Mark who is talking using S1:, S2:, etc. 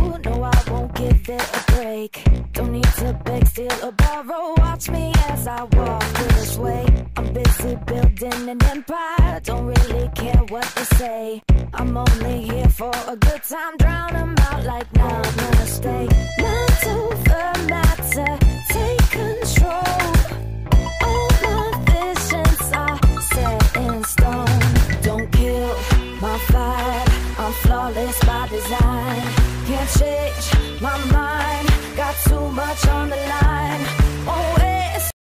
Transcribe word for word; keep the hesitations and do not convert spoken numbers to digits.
S1: No, I won't give it a break. Don't need to beg, steal or borrow. Watch me as I walk this way. I'm busy building an empire. Don't really care what they say. I'm only here for a good time. Drown 'em out like now I'm gonna stay. Mind over matter, take control. All my visions are set in stone. Don't kill my vibe, I'm flawless by design. Can't change my mind, got too much on the line. Oh,